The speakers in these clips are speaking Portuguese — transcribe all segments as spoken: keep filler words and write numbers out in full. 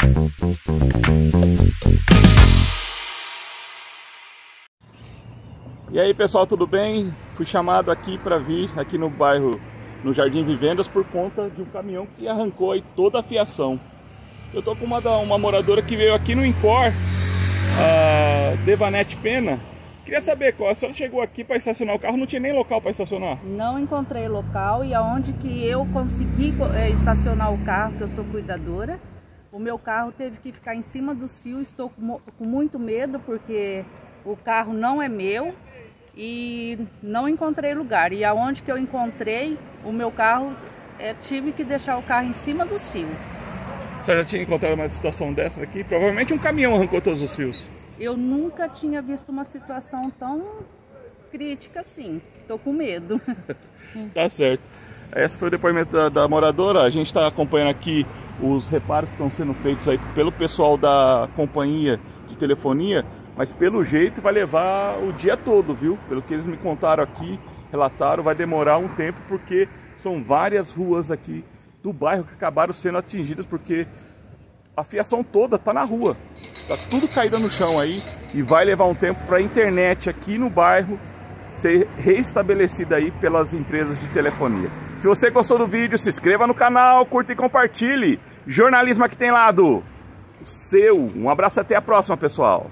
E aí pessoal, tudo bem? Fui chamado aqui para vir aqui no bairro, no Jardim Vivendas, por conta de um caminhão que arrancou aí toda a fiação. Eu tô com uma, uma moradora que veio aqui no Incor, a Devanete Pena. Queria saber, a senhora chegou aqui para estacionar o carro, não tinha nem local para estacionar? Não encontrei local, e aonde que eu consegui é, estacionar o carro, que eu sou cuidadora, o meu carro teve que ficar em cima dos fios. Estou com, com muito medo porque o carro não é meu. E não encontrei lugar, e aonde que eu encontrei o meu carro, é, tive que deixar o carro em cima dos fios. Você já tinha encontrado uma situação dessa aqui? Provavelmente um caminhão arrancou todos os fios. Eu nunca tinha visto uma situação tão crítica assim, tô com medo. Tá certo. Esse foi o depoimento da, da moradora. A gente está acompanhando aqui os reparos que estão sendo feitos aí pelo pessoal da companhia de telefonia. Mas pelo jeito vai levar o dia todo, viu? Pelo que eles me contaram aqui, relataram, vai demorar um tempo, porque são várias ruas aqui do bairro que acabaram sendo atingidas, porque a fiação toda tá na rua. Tá tudo caído no chão aí, e vai levar um tempo para a internet aqui no bairro ser restabelecida aí pelas empresas de telefonia. Se você gostou do vídeo, se inscreva no canal, curta e compartilhe. Jornalismo aqui tem lado seu. Um abraço, até a próxima, pessoal.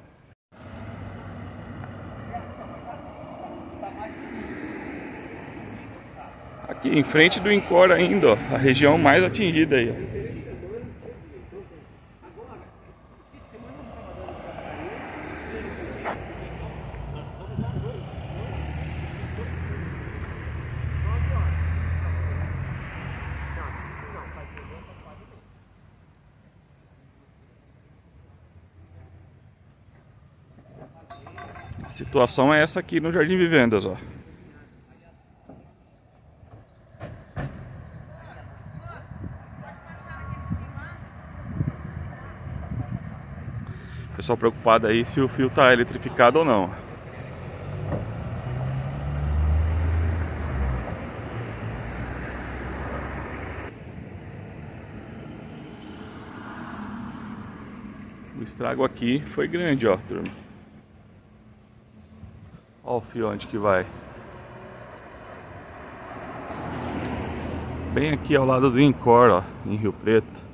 Aqui em frente do Incor ainda, ó, a região mais atingida aí, ó. A situação é essa aqui no Jardim Vivendas, ó. Pessoal preocupado aí se o fio está eletrificado ou não. O estrago aqui foi grande, ó, turma. Ó o fio onde que vai. Bem aqui ao lado do Incor, ó, em Rio Preto.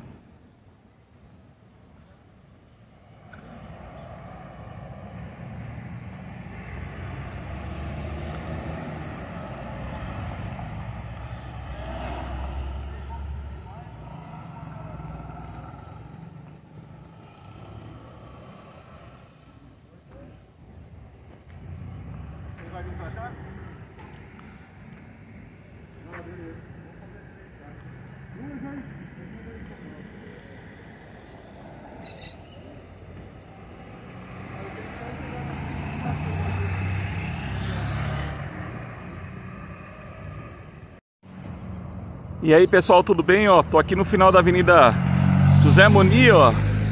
Vai vir pra cá? Não, beleza. E aí pessoal, tudo bem? Ó, tô aqui no final da Avenida José Moni, ó.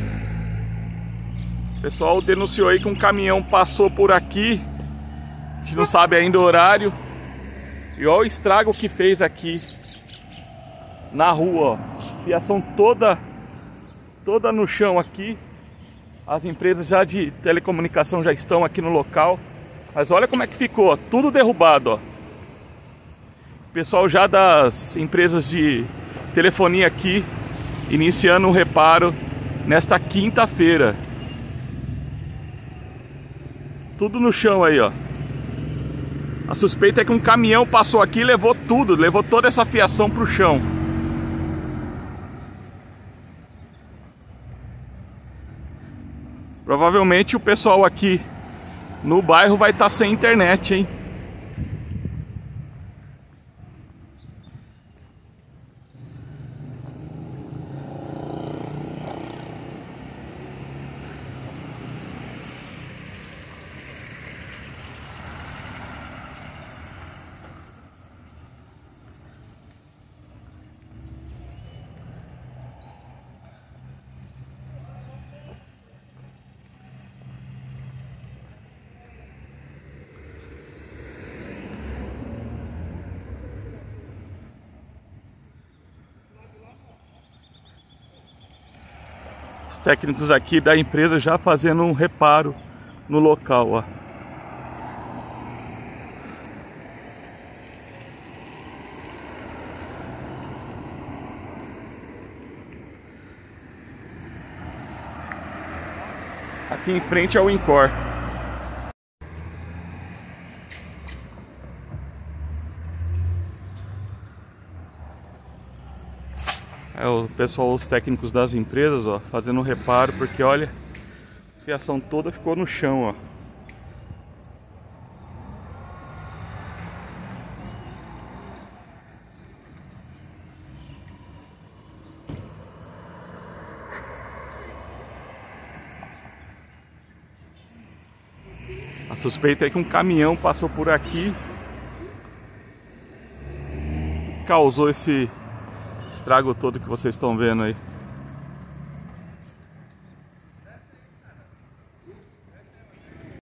O pessoal denunciou aí que um caminhão passou por aqui. A gente não sabe ainda o horário. E olha o estrago que fez aqui na rua, ó. Fiação toda toda no chão aqui. As empresas já de telecomunicação já estão aqui no local. Mas olha como é que ficou, ó. Tudo derrubado, ó. O pessoal já das empresas de telefonia aqui iniciando um reparo nesta quinta-feira. Tudo no chão aí, ó. A suspeita é que um caminhão passou aqui e levou tudo, levou toda essa fiação pro chão. Provavelmente o pessoal aqui no bairro vai estar sem internet, hein? Os técnicos aqui da empresa já fazendo um reparo no local, ó. Aqui em frente é o Incor. É o pessoal, os técnicos das empresas, ó, fazendo um reparo, porque olha, a fiação toda ficou no chão, ó. A suspeita é que um caminhão passou por aqui, causou esse estrago todo que vocês estão vendo aí.